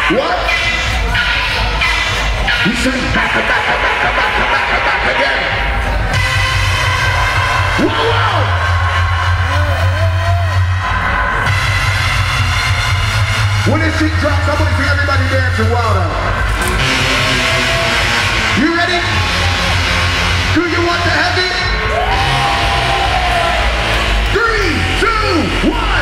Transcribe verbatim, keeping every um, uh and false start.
What? You say back, back, back, back, back, back, back again. Whoa, whoa. When this shit drops, I want to see everybody dancing wild out. You ready? Do you want the heavy? Three, two, one.